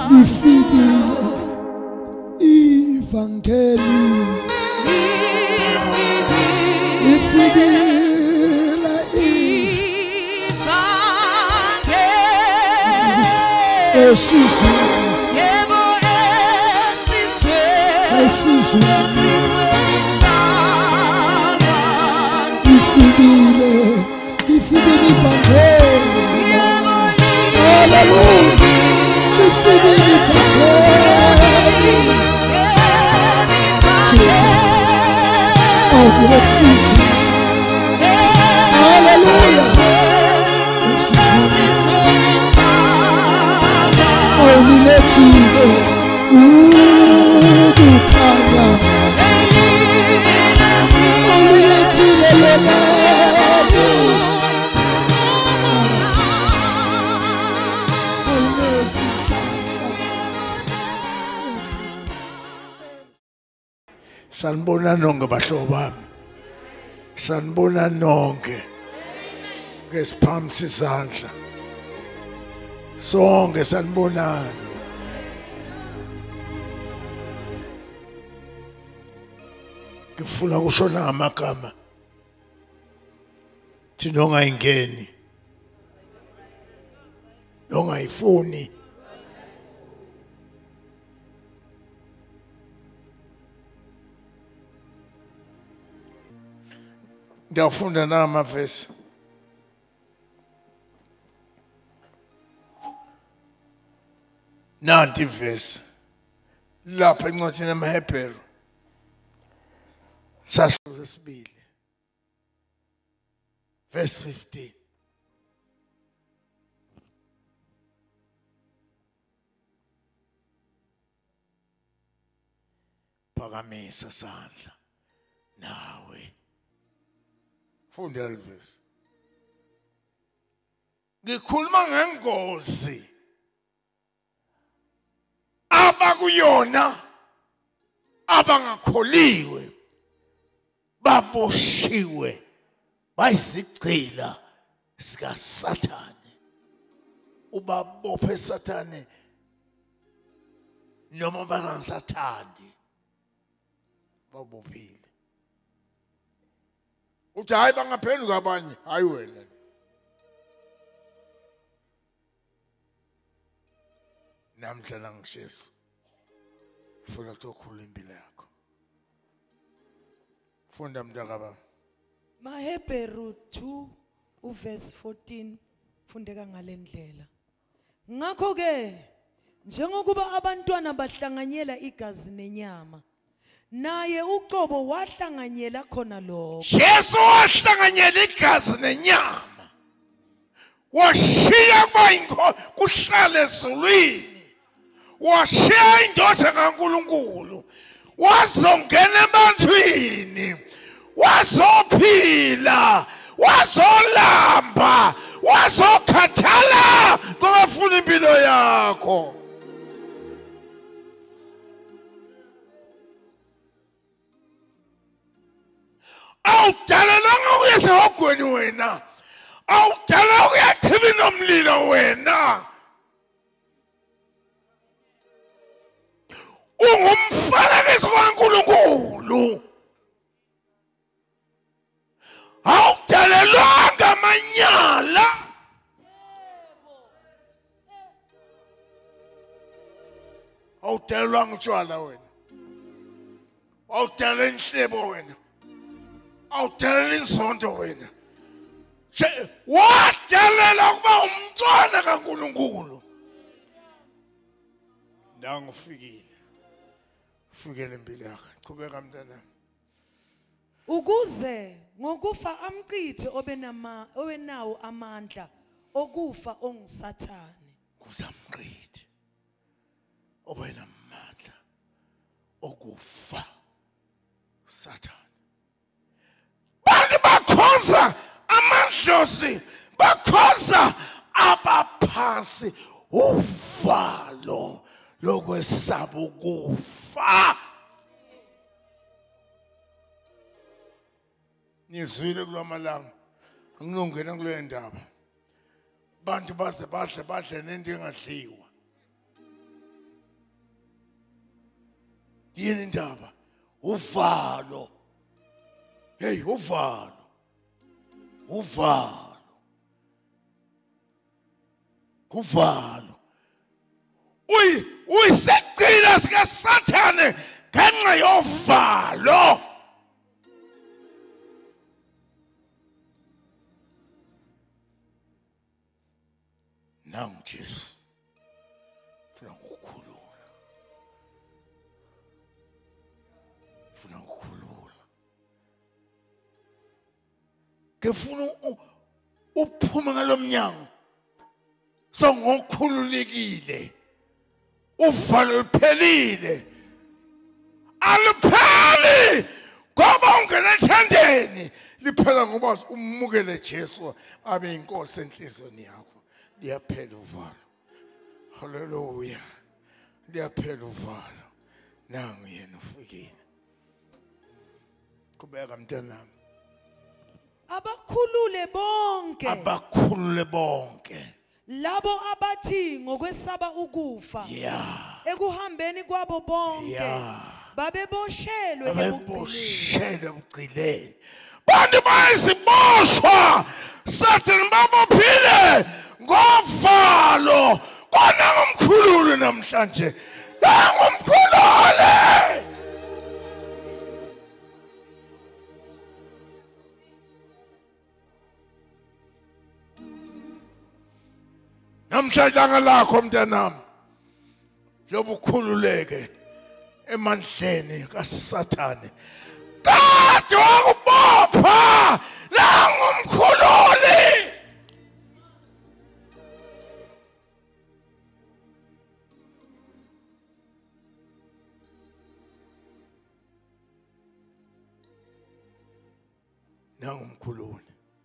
lifikile ivangeli lifikile ivangeli esizweni yebo esizweni lifikile ivangeli hallelujah lifikile ivangeli Jesus oh esizweni hallelujah oh nilethile ukukhanya oh nilethile lelo sanibona nonke bahlobo bami sanibona nonke ngesiphamisa izandla sonke sanibonana ngifuna kushona amagama thina ongayingeni ongayifuni ndiyafunda namavesi nanti ivesi lapha encwadini yamaHebheru sahluko sesibili verse 15 phakamisa sandla nawe funda levesi ngikhuluma ngengozi abakuyona abangakholiwe baboshiwe bayizigcila sika Sathane ubabophe Sathane noma bangasathandi babophile uthi hayi bangaphenduka abanye hayi wena namhla ngishiso ufuna ukukhulula impilo yakho funda mntakaba maHebheru 2 uverse 14 fundeka ngalendlela ngakho ke njengokuba abantwana bahlanganyela igazi nenyama naye uqobo wahlanganyela khona lokho Jesu wahlanganyela igazi nenyama washiya kuba kuhlale ezulwini washiya indoda kaNkulunkulu wazongena ebantwini wazophila wazolamba wazokhathala ngokufuna impilo yakho awudalelanga uyesehogweni wena awudala uyachiba nomlilo wena ungumfanekiso kaNkulunkulu awudalelanga amanyala awudalelanga utshwala wena awudalela inhlebo wena awudalela inzondo wena wadalela ukuba umntwana kaNkulunkulu nangifikile fikele impilo yakho qhubeka mntana ukuze ngokufa amchithe obenawo amandla okufa ongusathane kuzamqithe obenamandla okufa Sathane bantu bakhonza amadlozi bakhonza abaphansi uvalo lokwesaba ukufa nizwile kulamalanga nginongena kule ndaba bantu baze badle nento engadliwa yini indaba uvalo hey uvalo uyisigcina sika Sathane ngenxa yovalo nangu Jesu funa ukukhulula ngifuna uphume ngalomnyango songokhululekile uvalo liphelile alipheli ngoba ungena ethandeni liphela ngoba umukele Jesu abe inkosi enhlizweni yakho liyaphela uvalo haleluya liyaphela uvalo nangu yena ufikile kubeka mntanami abakhulule bonke labo abathi ngokwesaba ukufa ekuhambeni kwabo bonke babeboshelwe ebugcileni bantu bayiziboshwa Sathane babophile ngovalo kona ngomkhulule namhlanje ngomkhulule namhlanje lakho mntanami lobukhululeke emandleni kaSathane kade wakubopha langumkhululi nangumkhululi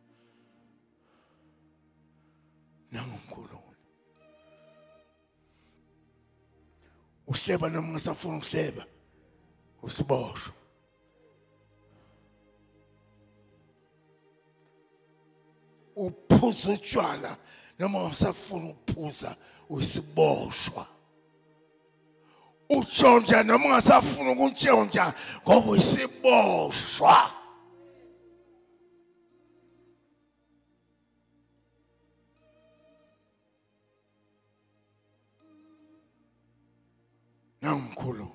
uhleba noma ngisafuna ukuhleba usiboshwa uphuza utshwala noma ngisafuna ukuphuza usiboshwa utshontsha noma ngisafuna ukutshontsha ngoba usiboshwa nangumkhulu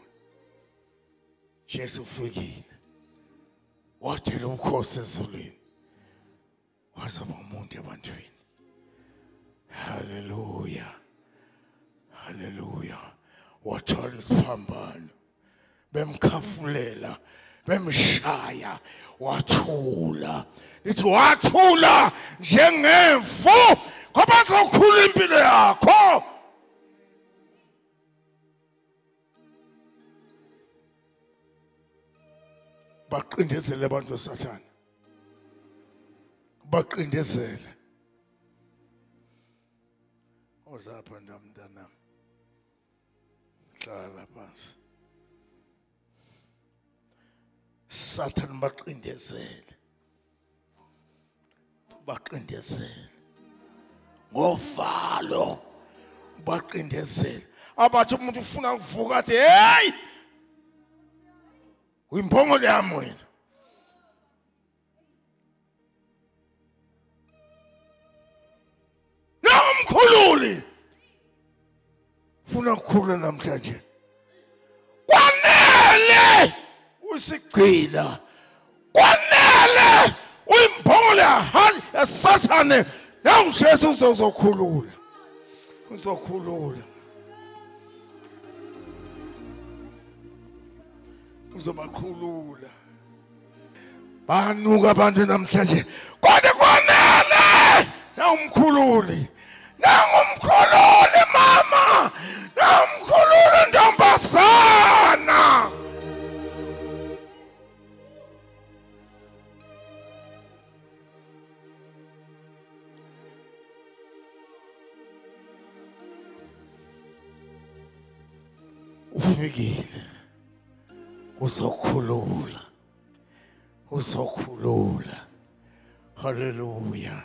Jesu ufikile wathela ubukhosi ezulwini wazaba umuntu ebantwini haleluya wathola isiphambano bemkhafulela bemshaya wathula lithi wathula njengemvu ngoba zokhula impilo yakho baqindezele abantu Sathane baqindezele ozapha ndamntana hlala phansi Sathane baqindezele ngovalo baqindezele abathi umuntu ufuna ukuvuka athi hey uyimbongolo yami wena nomkhululi funa ukukhulula namhlanje kwanele usigcina kwanele uyimbongolo ya Sathane nangiJesu uzokhulula uzobakhulula banuka abantu namhlanje kodwa kwanele nangumkhululi mama nangumkhululi ntombazana ufikile uzokhulula haleluya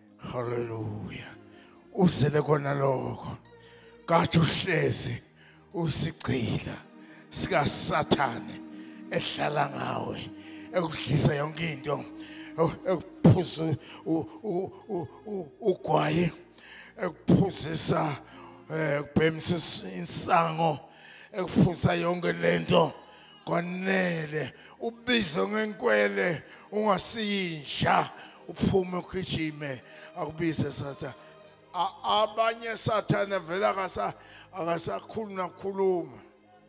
haleluya uzele kona lokho kade uhlezi usigcila sika Sathane ehlala ngawe ekudlisa yonke into ekuphuza ugwaye ekuphuzisa kubhemisa insango ekuphuza yonke lento kwanele ubizo ngenkwele ungasiyinja uphume ugijime akubize Sathane abanye Sathane vela akasakhuluma nakhuluma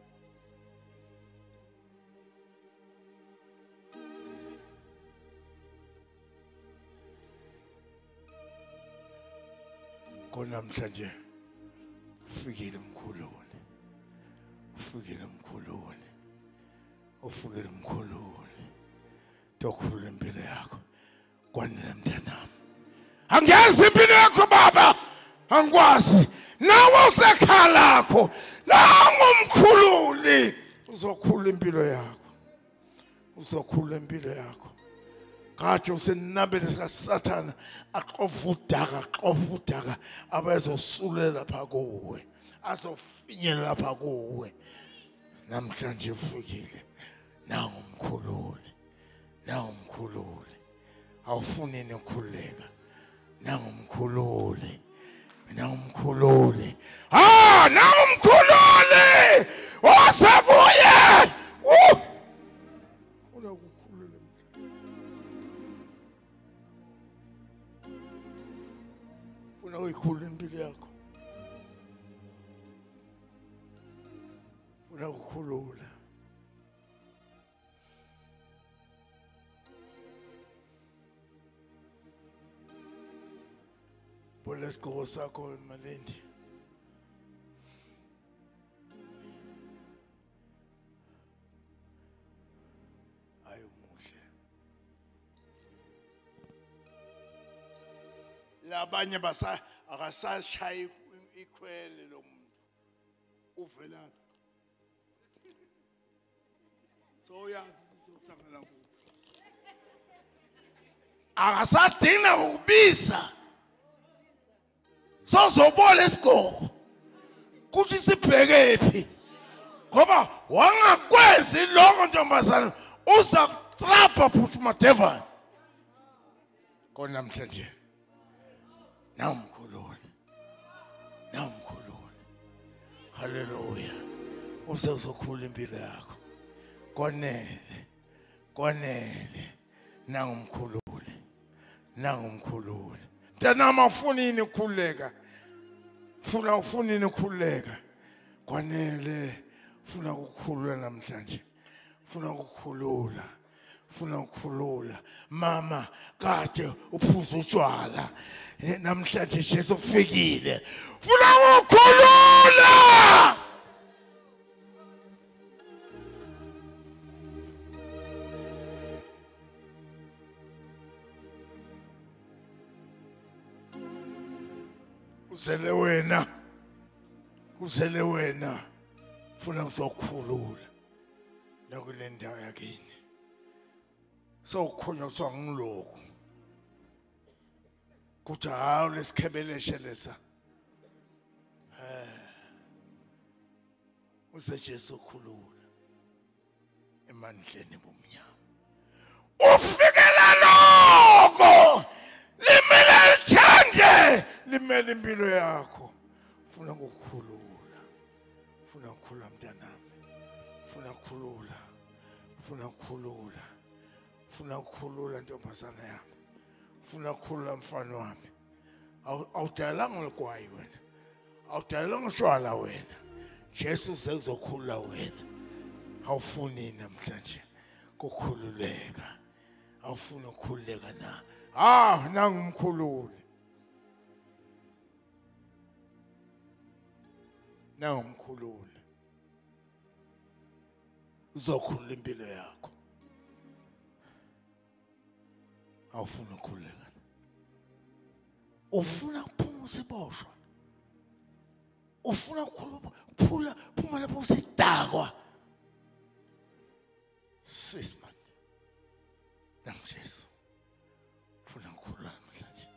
konamhlanje ufikile mkhulule ufukile mkhulule tokhulula impilo yakho kwanele mntanami angezi impilo yakho baba angikwazi nawe usekhala lakho nangumkhululi uzokhulula impilo yakho kade usenabele sika Sathane aqovudaka abazosulela lapha kuwe azofinyelela lapha kuwe namhlanje ufukile nangumkhululi awufuni ukukhuleka nangumkhululi nangumkhululi osakuye unakukhulula ufuna uyikhulula impilo yakho ufuna ukukhulula Bolesko sakho Malendi ayumuhle labanye akasashaya ikhwele lo muntu uvelana so yazi sohlangana kuphi akasadinga ukubisa sozobona esigogo kuthi sibheke phi ngoba wangakwenzi lokho ntombazana uzakutrapha phuthuma devil konamhlanje namkhulule haleluya uzokhulula impilo yakho konele nangumkhulule mntanami afunini ukukhuleka ufunini ukukhuleka kwanele ufuna ukukhulula namhlanje ufuna ukukhulula mama kade uphuza utshwala namhlanje Jesu ufikile ufuna ukukhulula uzele wena ufuna uzokhulula nakule ndawo yakini sowukhonya kuthiwa ngiloku kuthi hawu lesikhebeleshe lesa useJesu ukhulula emandleni bomnyama ufikela lokho limele impilo yakho ufuna ukukhulula mntanami ufuna ukukhulula ntombazana yami ufuna ukukhulula mfana wami awudalanga ligwayi wena awudalanga ushwala wena Jesu uzokhulula wena awufuni namhlanje ukukhululeka awufuni ukukhululeka na nangumkhululi uzokhulula impilo yakho awufuna ukukhululeka ufuna kuphuma usiboshwa ufuna ukukhulula phuma lapho usidakwa sisman namjesu ufuna ukukhulula namhlanje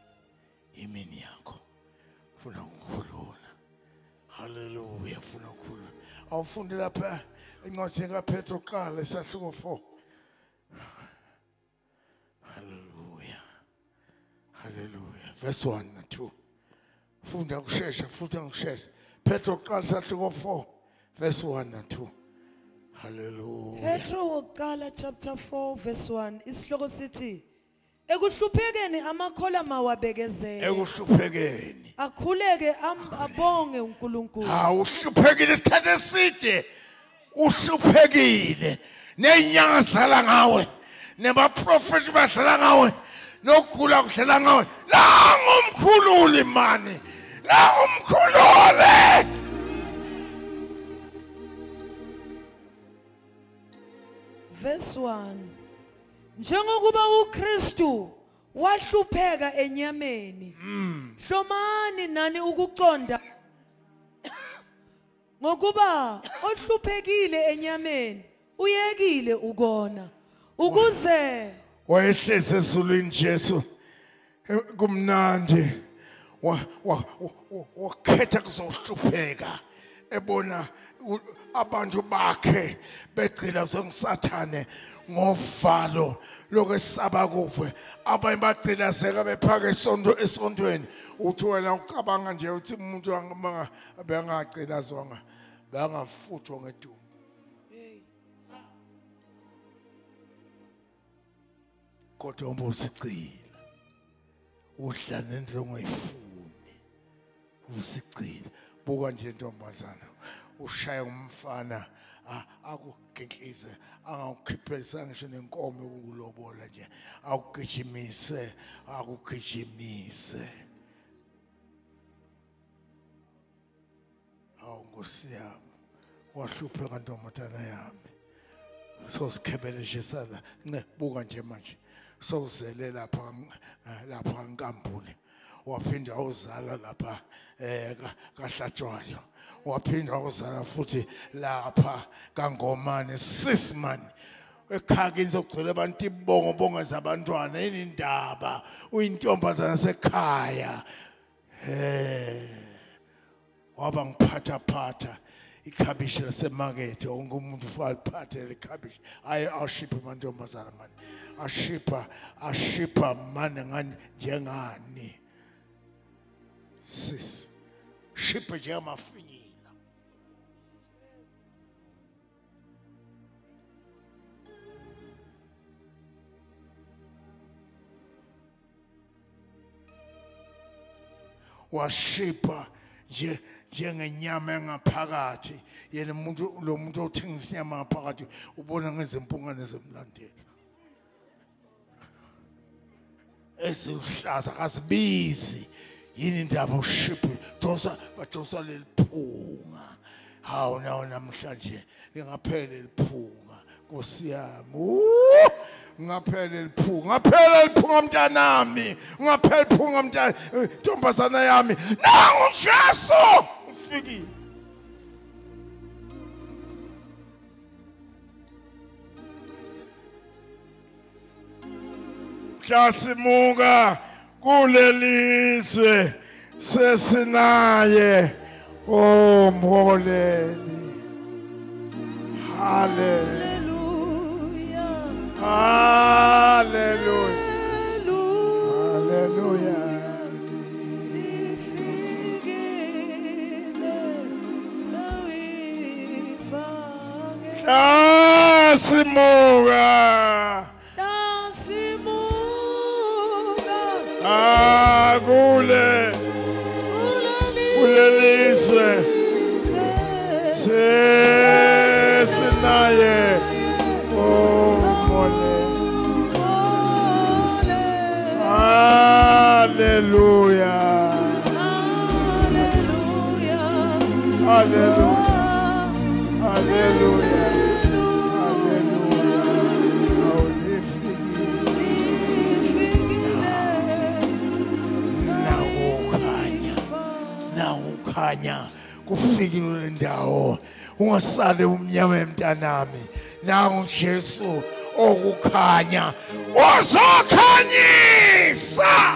imini yakho ufuna ukukhulula haleluya ufuna ukukhulula awufunde lapha incwadi kaPetro kuqala isahluko 4. Hallelujah. Hallelujah. Verse 1 and 2. Funda ngokusheshsha. Petro kuqala isahluko 4 verse 1 and 2. Hallelujah. Petro wokuqala chapter 4 verse 1 isihloko sithi ekuhluphekeni amakhola mawabekezele Ekuhluphekeni. akhuleke abonge uNkulunkulu Uhluphekile isikhathi eside. Uhluphekile. Nenyanga zidlala ngawe. Nebaprofeti badlala ngawe. Nokugula kudlala ngawe. La ngumkhululi mani. La ngumkhululi. verse 1 njengokuba uKristu wahlupheka enyameni hlomani nani ukuqonda ngokuba ohluphekile enyameni uyekile ukona ukuze Wayehlezi ezulwini Jesu. Kumnandi. Wakhetha kuzohlupheka. Ebona abantu bakhe begcina zongisathane ngovalo lokwesaba kuve. Abanye bagcina seka bephaka esontweni. Uthi wena ucabanga nje uthi umuntu bengagcina zonga bangafuthwa ngedumo. Kodwa umbusicila udla nento ongayifuni usicila buka nje intombazana ushaya umfana akugenhlize angakukhiphisa ngisho nenkomo ukulobola nje akugijimise awu Nkosi yami wahlupheka ntombazana yami so sikhebele nje sala buka nje manje sowuzele lapha kaNkambule waphinda uzala lapha kaHlatshwayo waphinda uzala futhi lapha kaNgomane Sisman ekhaya izogcwele abantu ibongo zabantwana yini indaba uyintombazana sekhaya waba ngiphatha ikhabishi lasemakethe wonke umuntu ufika aliphathe lekhabishi ashipha amantombazana mani ashipha mani ngani njengani sis shipha njengamafinyila washipha njengenyama engaphakathi yena lo muntu othengisa inyama ngaphakathi ubona ngezempungane zemlandela ezihlaza kasibizi yini indaba ushiphi badosa leliphunga hawu nawo namhlanje lingaphele liphunga Nkosi yami ngaphele liphunga mntanami ngaphele liphunga mntana ntombazana yami nangu Jesu ufikile Jasimuka kulelizwe sesinaye omholeli Hallelujah Hallelujah Hallelujah Jasimuka kulelizwe sesinaye Hallelujah Hallelujah Hallelujah Khanya kufikile le ndawo ungasale umnyama emntanami nangu Jesu okukhanya uzokhanyisa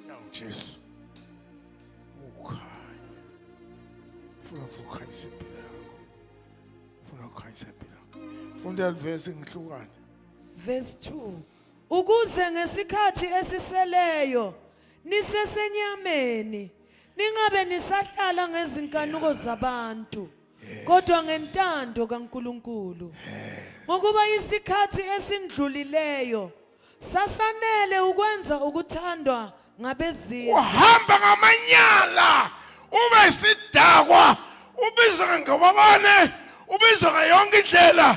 Jesu. Ukhanya. Funa ukukhanyisa impilo yakho. Funa ukukhanyisa impilo yakho. Funda alivesi ngihlukane. Verse 2. Ukuze ngesikhathi esiseleyo nisesenyameni ningabe nisahlala ngezinkanuko zabantu kodwa ngentando kaNkuluNkulu. Ngokuba isikhathi esindlulileyo sasanele ukwenza ukuthandwa ngabezizwe. Uhamba ngamanyala ube isidakwa ubizwa ngababane ubizwa ngayonke indlela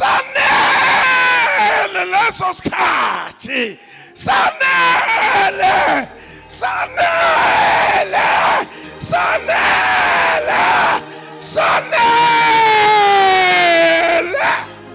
sanele leso sikhathi sanele sanele sanele sanele.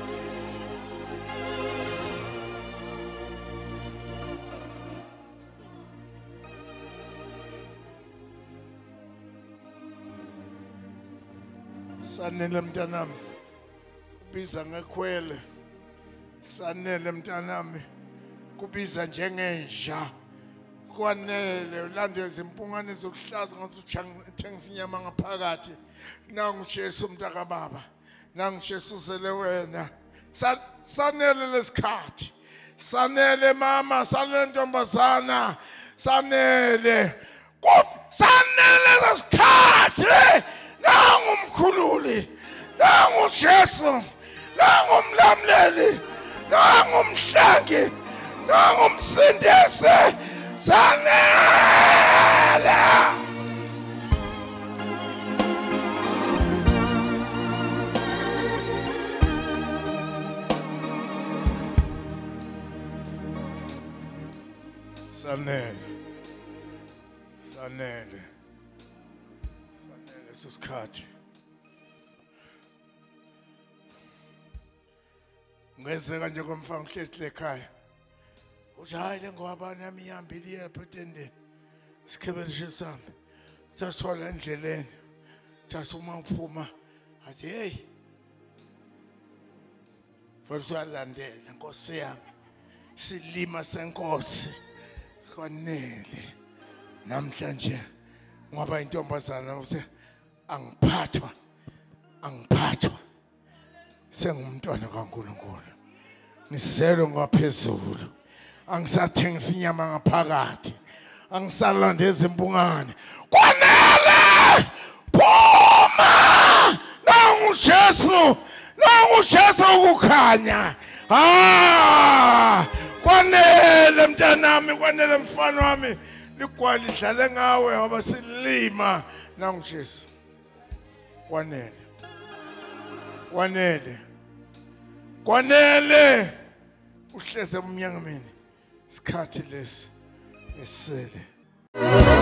Sanele mntanami kubiza ngekhwele sanele mntanami kubiza njengenja kwanele ulande izimpungane zokuhlaza ngathi uthengisa inyama ngaphakathi nangu Jesu mntaka baba nangu Jesu zele wena sanele lesikhathi sanele mama sanele ntombazana sanele sanele lesikhathi nangu mkhululi nangu Jesu nangu mlamleli nangu mhlangi nangu msindisi sanele. Sanele sanele sanele sisikhathi ngezeka nje komfana uhleli ekhaya uthi hayi lengwabani yami ihambile iyaphetendeni sikhebelishe sami sasola endleleni thasa uma uphuma athi hey Versalandela Nkosi yami silima senkosi kwanele namhlanje ngoba intombazana uthi angiphathwa sengumntwana kaNkuluNkulu niselo ngaphezulu angisathengisa inyama ngaphakathi angisalanda ezimpungane kwanele phuma nangu Jesu ukukhanya kwanele mntanami kwanele mfana wami ligwali lidlale ngawe ngoba silima nangu Jesu kwanele uhleze emnyangameni isikhathi lesi esele